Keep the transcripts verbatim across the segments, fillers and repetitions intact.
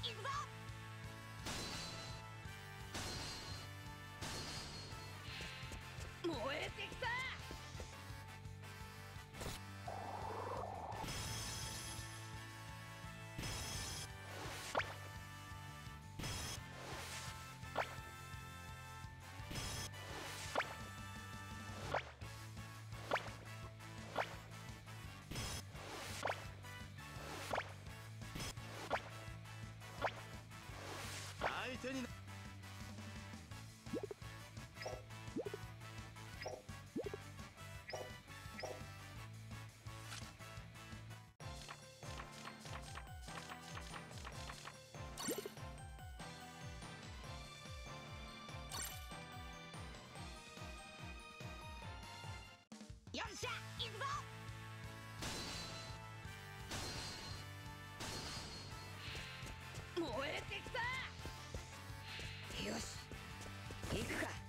行くぞ。燃えてきた。 相手になよっしゃ行くぞ。燃えてきた。よし行くか。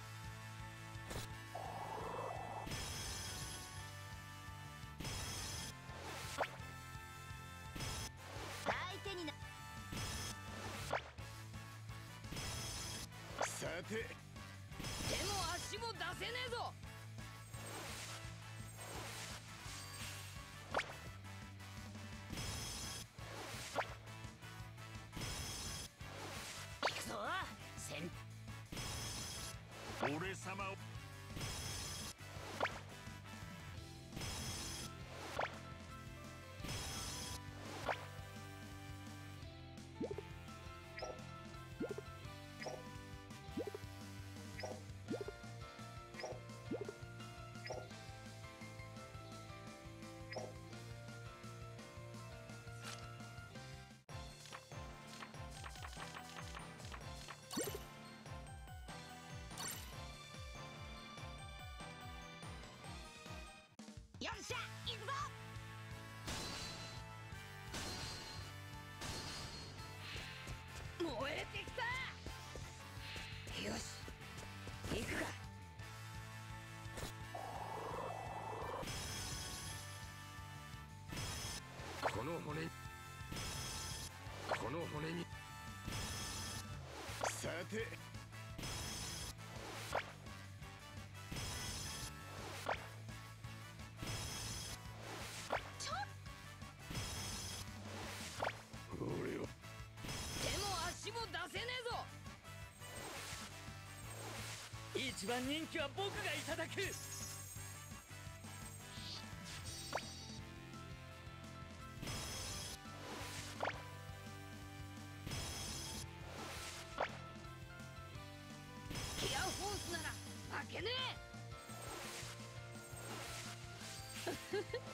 相手にな。 さて、 手も足も出せねえぞ。行くぞ先。 俺様をよっしゃ行くぞ。燃えてきた。よし行くか。 この骨この骨にさてちょっ俺を手も足も出せねえぞ。一番人気は僕がいただく。ギアフォースなら負けねえ。